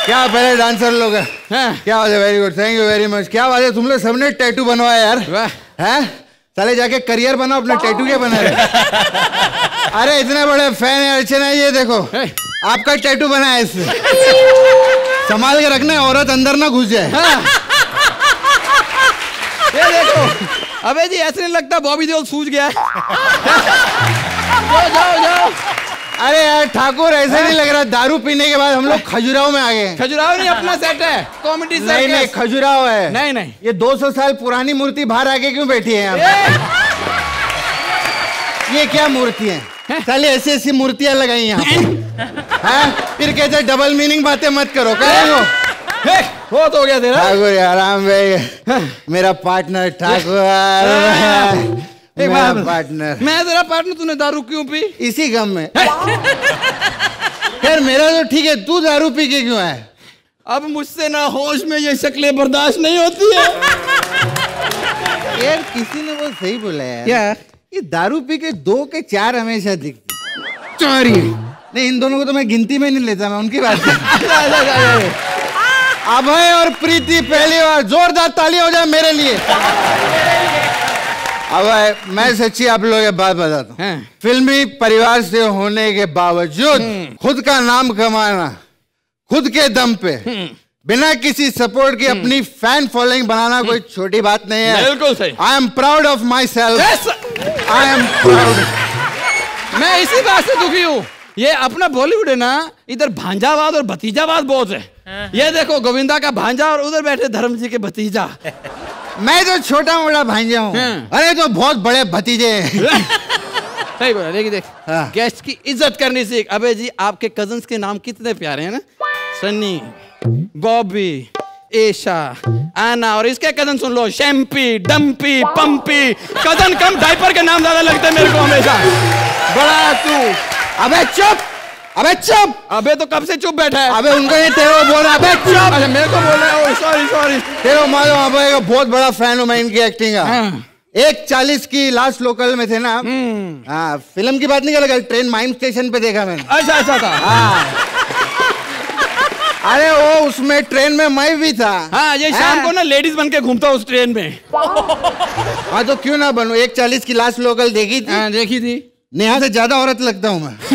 क्या पहले डांसर लोग हैं? क्या बात है, very good, thank you very much. क्या बात है, तुम लोग सबने टैटू बनवाया यार, हैं? चले जाके करियर बनाओ अपना, टैटू क्या बना रहे? अरे इतने बड़े फैन है अर्चना, ये देखो आपका टैटू बना है इससे, संभाल के रखना, औरत अंदर ना घुस जाए। ये देखो, अबे जी ऐसे नहीं लगता बॉबी देओल सूझ गया है। जाओ जाओ जाओ। अरे यार ठाकुर, ऐसे नहीं लग रहा, दारू पीने के बाद हम लोग खजुराहो में आ गए। खजुराहो नहीं, अपना सेट है कॉमेडी सर्कस। नहीं नहीं, खजुराहो है। नहीं नहीं, ये 200 साल पुरानी मूर्ति बाहर आके क्यों बैठी है यहाँ? ये क्या मूर्ति है? साले ऐसी ऐसी मूर्तियां लगाई यहाँ पे। फिर कहते डबल मीनिंग बातें मत करो, करेंगे बहुत हो गया तेरा। ठाकुर यार, मेरा पार्टनर ठाकुर, मेरा पार्टनर। मैं तेरा पार्टनर, तूने दारू क्यों पी? इसी गम में। यार मेरा तो ठीक है, तू दारू पी के क्यों है? अब मुझसे ना होश में ये शक्लें बर्दाश्त नहीं होती है। यार किसी ने वो सही बोला यार, ये दारू पी के 2 के 4 हमेशा दिखती। सॉरी नहीं, इन दोनों को तो मैं गिनती में नहीं लेता, मैं उनकी बात अभय और प्रीति, पहली बार जोरदार ताली हो जाए मेरे लिए। अभय, मैं सच्ची आप लोगों की बात बताता हूँ, फिल्मी परिवार से होने के बावजूद खुद का नाम कमाना खुद के दम पे बिना किसी सपोर्ट की अपनी फैन फॉलोइंग बनाना कोई छोटी बात नहीं है। बिल्कुल सही। I am proud of myself, I am proud. मैं इसी बात से दुखी हूँ, ये अपना बॉलीवुड है ना, इधर भांजावाद और भतीजावाद बहुत है। ये देखो गोविंदा का भांजा और उधर बैठे धर्म जी के भतीजा। मैं तो छोटा मोटा भांजा हूँ, अरे तो बहुत बड़े भतीजे हैं। सही बोला, लेकिन देख गेस्ट की इज्जत करनी सीख। अबे जी आपके कजन्स के नाम कितने प्यारे हैं ना, सन्नी, बॉबी, एशा, आना, और इसके कजन सुन लो, शैम्पी, डम्पी, पंपी। कजन कम, डायपर के नाम ज्यादा लगते हैं मेरे को हमेशा। बड़ा तू। अबे चुप, अबे चुप। अबे तो कब से चुप बैठा है? अबे उनको ये तेरे को बोल रहा है, अबे चुप। अच्छा मेरे को बोल रहा है, सॉरी सॉरी। तेरे को मालूम, अबे का बहुत बड़ा फैन हूँ मैं इनकी एक्टिंग का। 1:40 की लास्ट लोकल में थे ना, हाँ फिल्म की बात नहीं कर, ट्रेन माइम स्टेशन पे देखा मैंने। अच्छा था। हाँ अरे वो उसमें ट्रेन में मैं भी था। हाँ ये शाम को ना लेडीज बन के घूमता उस ट्रेन में। हाँ तो क्यों ना बनूं, 1:40 की लास्ट लोकल देखी थी? हाँ देखी थी। नेहा से ज्यादा औरत लगता हूँ मैं।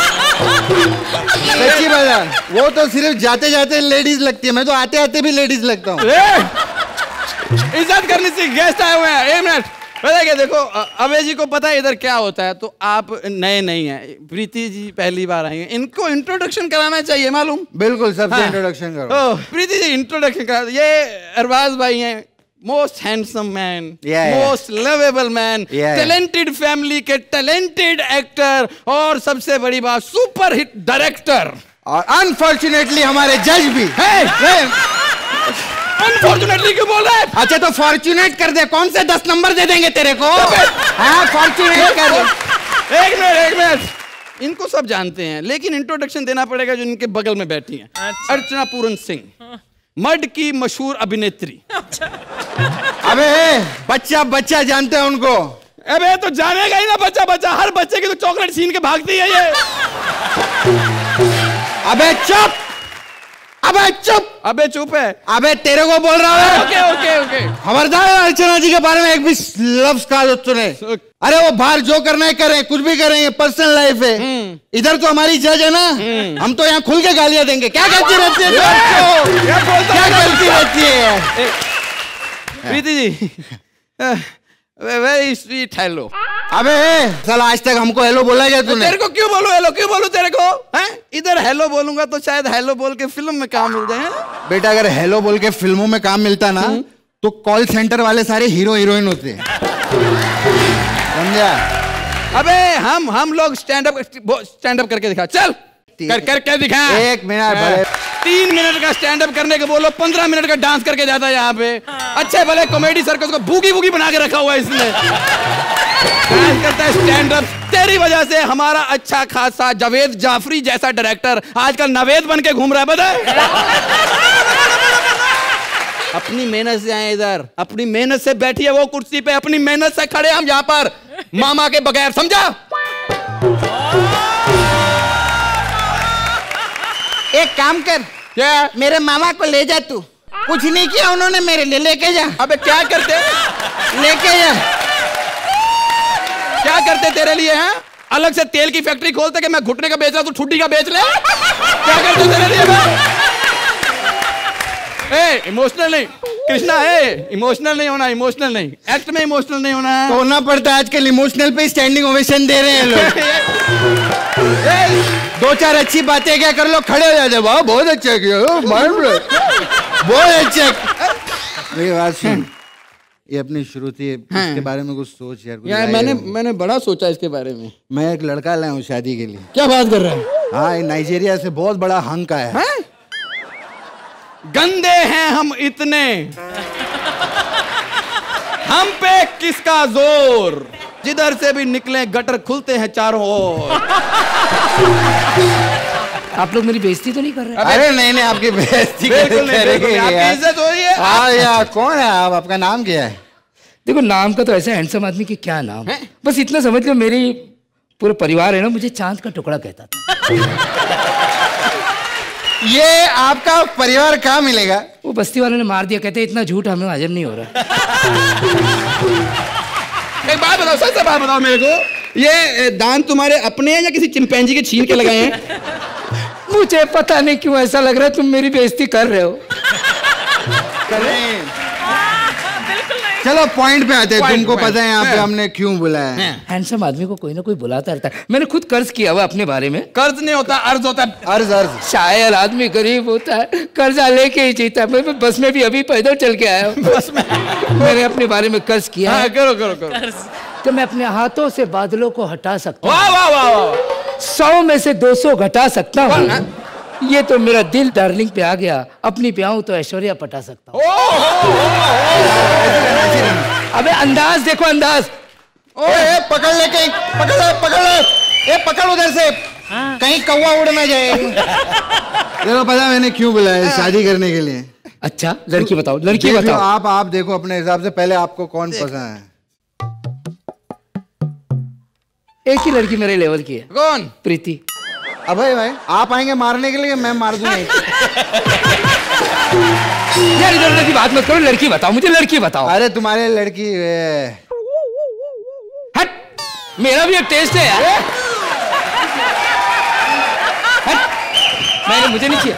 सच्ची बात है, वो तो सिर्फ जाते जाते लेडीज लगती है, मैं तो आते आते भी लेडीज लगता हूँ। इज्जत करनी से गेस्ट आए हुए हैं। 1 मिनट, पता क्या, देखो अभय जी को पता है इधर क्या होता है, तो आप नए नहीं हैं, प्रीति जी पहली बार आई हैं, इनको इंट्रोडक्शन कराना चाहिए मालूम। बिल्कुल, सबसे इंट्रोडक्शन करो। प्रीति जी इंट्रोडक्शन करा। ये अरबाज भाई हैं, most handsome man, most lovable man, talented family के टैलेंटेड एक्टर, और सबसे बड़ी बात सुपर हिट डायरेक्टर, और अनफॉर्चुनेटली हमारे जज भी। अनफॉर्चुनेटली क्यों बोल रहा है? अच्छा तो फॉर्चुनेट कर दे, कौन से 10 नंबर दे देंगे तेरे को? हाँ फॉर्चुनेट कर दे। 1 मिनट, इनको सब जानते हैं, लेकिन इंट्रोडक्शन देना पड़ेगा जो इनके बगल में बैठी हैं। अच्छा। अर्चना पूरन सिंह, मड की मशहूर अभिनेत्री। अच्छा। अबे बच्चा जानते हैं उनको? अबे तो जानेगा ही ना बच्चा, हर बच्चे की तो चॉकलेट छीन के भागती है ये। अबे चुप, अबे चुप, अबे चुप है। अबे तेरे को बोल रहा है। ओके। खबरदार अर्चना जी के बारे में एक भी लफ्ज कहा तो तूने। अरे वो बाहर जो करना है करें, कुछ भी करेंगे, पर्सनल लाइफ है। इधर तो हमारी जज है ना, हम तो यहाँ खुल के गालियां देंगे। क्या करती रहती है, क्या करती रहती है? Preeti ji very sweet hello. अबे साला आज तक हमको हेलो बोला क्या तूने? तेरे को क्यों बोलूं हेलो, क्यों बोलूं तेरे को? हैं इधर हेलो बोलूंगा तो शायद हेलो बोल के फिल्म में काम मिल जाए। बेटा अगर हेलो बोल के फिल्मों में काम मिलता ना तो कॉल सेंटर वाले सारे हीरो हीरोइन होते हैं, समझा? अबे हम लोग स्टैंड अप करके दिखा, चल कर दिखा। 1 मिनट, 3 मिनट का स्टैंड अप करने के बोलो, 15 मिनट का डांस करके जाता है यहाँ पे। अच्छे भले कॉमेडी सर्कस को बूगी बना के रखा हुआ है इसने। डांस करता है स्टैंड अप। तेरी वजह से हमारा अच्छा खासा जावेद जाफरी जैसा डायरेक्टर आजकल नवेद बन के घूम रहा है, बता। अपनी मेहनत से आए इधर, अपनी मेहनत से बैठी है वो कुर्सी पे, अपनी मेहनत से खड़े हम यहाँ पर, मामा के बगैर, समझा? एक काम कर, क्या? मेरे मामा को ले जा तू। कुछ नहीं किया उन्होंने मेरे लिए, लेके जा। अबे क्या करते? लेके जा। क्या करते तेरे लिए हैं? अलग से तेल की फैक्ट्री खोलते कि मैं घुटने का बेच रहा तू ठुड्डी का बेच ले। क्या करते तेरे लिए मैं? इमोशनल नहीं कृष्णा, इमोशनल नहीं होना, इमोशनल नहीं, एक्ट में इमोशनल नहीं होना है। होना पड़ता है आजकल, इमोशनल पे स्टैंडिंग ओवेशन दे रहे हैं लोग। 2-4 अच्छी बातें क्या कर लो, खड़े हो जाते। वाह बहुत अच्छा किया, बहुत अच्छा। मेरी बात सुन, ये अपनी शुरू थी, इसके बारे में कुछ सोच यार। मैंने बड़ा सोचा इसके बारे में। मैं एक लड़का लाया हूँ शादी के लिए। क्या बात कर रहा है? हाँ, नाइजीरिया से बहुत बड़ा हंक आया है। गंदे हैं हम इतने, हम पे किसका जोर, जिधर से भी निकले गटर खुलते हैं चारों ओर। आप लोग मेरी बेइज्जती तो नहीं कर रहे? अरे नहीं, आपकी बेइज्जती बिल्कुल नहीं, आपकी इज्जत हो रही है। हाँ यार, कौन है आप? आपका नाम क्या है? देखो, नाम का तो ऐसे हैंडसम आदमी की क्या नाम है? बस इतना समझ लो, मेरी पूरा परिवार है ना, मुझे चांद का टुकड़ा कहता था। ये आपका परिवार कहाँ मिलेगा? वो बस्ती वाले ने मार दिया, कहते इतना झूठ हमें हजम नहीं हो रहा। एक बात बताओ, सच से बात बताओ मेरे को, ये दांत तुम्हारे अपने हैं या किसी चिंपैंजी के छीन के लगाए हैं? मुझे पता नहीं क्यों ऐसा लग रहा है तुम मेरी बेइज्जती कर रहे हो। चलो पॉइंट पे आते हैं। तुमको पता है यहाँ पे हमने क्यों बुलाया है? हैंडसम आदमी को कोई ना कोई बुलाता रहता है। मैंने खुद कर्ज किया हुआ अपने बारे में। कर्ज नहीं होता, अर्ज होता है। अर्ज। शायर आदमी गरीब होता है, कर्जा लेके ही जीता है। मैं बस में भी अभी पैदल चल के आया हूँ। बस में मैंने अपने बारे में कर्ज किया है। करो तो मैं अपने हाथों से बादलों को हटा सकता हूँ। वाह वाह वाह। 100 में से 200 घटा सकता हूँ। ये तो मेरा दिल डार्लिंग पे आ गया। अपनी पे आऊं तो ऐश्वर्या पटा सकता हूँ। अबे अंदाज देखो, अंदाज। ओए पकड़ ले, कहीं पकड़ ले। ये पकड़ उधर से, कहीं कौवा उड़ ना जाए। देखो पता मैंने क्यों बुलाया, शादी करने के लिए। अच्छा लड़की बताओ, लड़की बताओ। आप देखो अपने हिसाब से, पहले आपको कौन पसंद है? एक ही लड़की मेरे लेवल की है। कौन? प्रीति। अबे भाई, आप आएंगे मारने के लिए, मैं मार दूंगा। यार इधर उधर की बात मत करो, लड़की बताओ मुझे, लड़की बताओ। अरे तुम्हारे लड़की हट, मेरा भी एक टेस्ट है यार। हट, मैंने मुझे नहीं किया।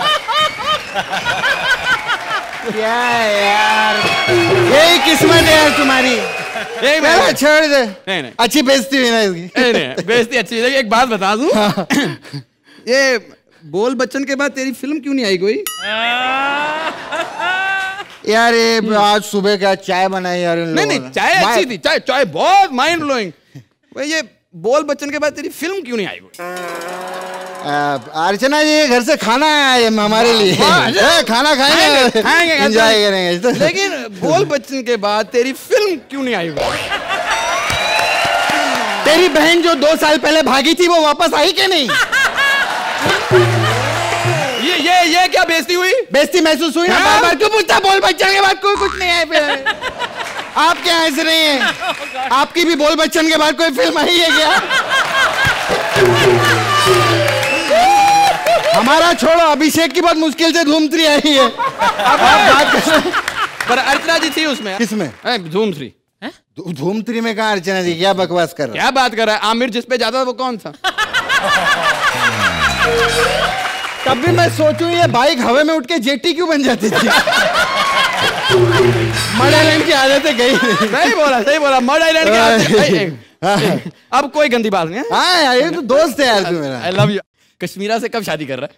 क्या यार, यही किस्मत है यार तुम्हारी। छोड़ दे। नहीं। अच्छी बेइज्जती हुई ना इसकी। नहीं, बेइज्जती अच्छी। एक बात बता दूं, ये बोल बच्चन के बाद तेरी फिल्म क्यों नहीं आई कोई? यार ये आज सुबह क्या चाय बनाई यार। नहीं, चाय अच्छी थी, चाय बहुत माइंड ब्लोइंग। भाई ये बोल बच्चन के बाद तेरी फिल्म क्यों नहीं आई कोई? अर्चना जी घर से खाना आया है हमारे लिए। खाना खाएंगे, एंजॉय करेंगे। लेकिन बोल बच्चन के बाद तेरी फिल्म क्यों नहीं आई? तेरी बहन जो 2 साल पहले भागी थी वो वापस आई क्या नहीं? ये क्या बेइज्जती हुई? बेइज्जती महसूस हुई ना? बार-बार क्यों पूछता? बोल बच्चन के बाद कोई कुछ नहीं है फिर। आप क्या हंस रही हैं? आपकी भी बोल बच्चन के बाद कोई फिल्म आई है क्या? हमारा छोड़ो, अभिषेक की बहुत मुश्किल से धूम 3 आई है। अब आप बात कर। पर अर्चना जी थी उसमें। किसमें? धूम 3। धूम 3 में कहा अर्चना जी? क्या बकवास कर रहा है? क्या बात कर रहा है? आमिर जिस पे जाता था वो कौन था? तब भी मैं सोचूं ये बाइक हवा में उठ के जेटी क्यों बन जाती थी? मड आइलैंड की आदतें गई। सही बोला, मड आइलैंड की आदतें। अब कोई गंदी बात नहीं है। हाँ यार, ये तो दोस्त है यार तू मेरा। I love you. कश्मीरा से कब शादी कर रहा है?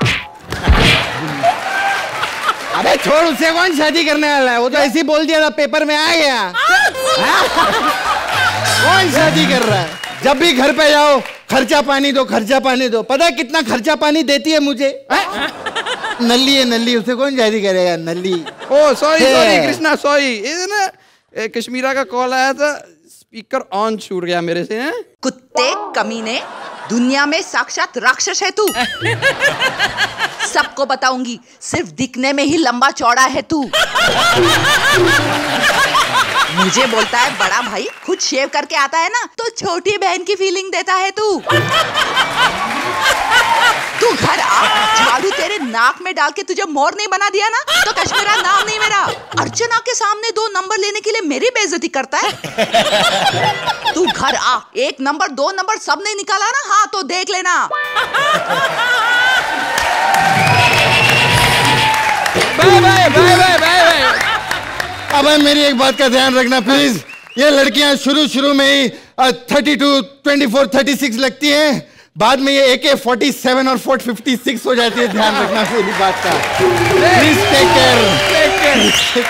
अबे छोड़, उससे कौन शादी करने वाला है? वो तो ऐसे ही बोल दिया था, पेपर में आ गया। कौन शादी कर रहा है? जब भी घर पे जाओ, खर्चा पानी दो, खर्चा पानी दो। पता है कितना खर्चा पानी देती है मुझे? नल्ली है नल्ली, उससे कौन शादी करेगा? नल्ली। Oh sorry Krishna, sorry. ना कश्मीरा का कॉल आया था, स्पीकर ऑन छूट गया मेरे से। कुत्ते कमीने, दुनिया में साक्षात राक्षस है तू। सबको बताऊंगी, सिर्फ दिखने में ही लंबा चौड़ा है तू। मुझे बोलता है बड़ा भाई, खुद शेव करके आता है ना, तो छोटी बहन की फीलिंग देता है तू। तू घर आ, झाड़ू तेरे नाक में डाल के तुझे मोर नहीं बना दिया ना तो कश्मीरा नाम नहीं मेरा। अर्चना के सामने 2 नंबर लेने के लिए मेरी बेइज्जती करता है। तू घर आ, 1 नंबर 2 नंबर सब नहीं निकाला ना, हाँ तो देख लेना। Bye bye bye bye bye. अब मेरी एक बात का ध्यान रखना प्लीज, ये लड़कियां शुरू में ही 32, 24, 36 लगती हैं, बाद में ये AK-47 और 456 हो जाती है। ध्यान रखना मेरी बात का। Please take care.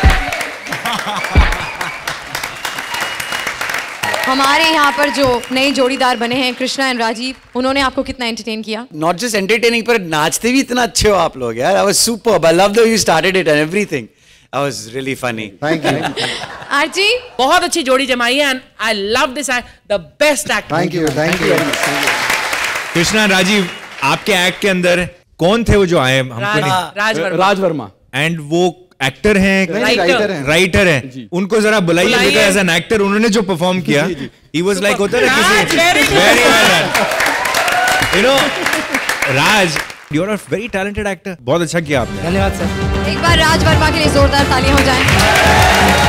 हमारे यहाँ पर जो नए जोड़ीदार बने हैं कृष्णा एंड राजीव, उन्होंने आपको कितना एंटरटेन किया? नॉट जस्ट एंटरटेनिंग, पर नाचते भी इतना अच्छे हो आप लोग यार। I was superb, I love the way you started it and everything. That was really funny. Thank you. आरजी बहुत अच्छी जोड़ी जमाई है and I love this act, the best act. Thank you. Krishna Rajiv, आपके एक्ट के अंदर कौन थे वो जो आए हमको नहीं? राज वर्मा। एंड वो एक्टर हैं, राइटर हैं, उनको जरा बुलाइए बेटा एज एन एक्टर। उन्होंने जो परफॉर्म किया, he was like होता है किसी very well done. You know, Raj, you are a very talented actor. बहुत अच्छा किया आपने। धन्यवाद सर। एक बार राज वर्मा के लिए जोरदार तालियां हो जाएं।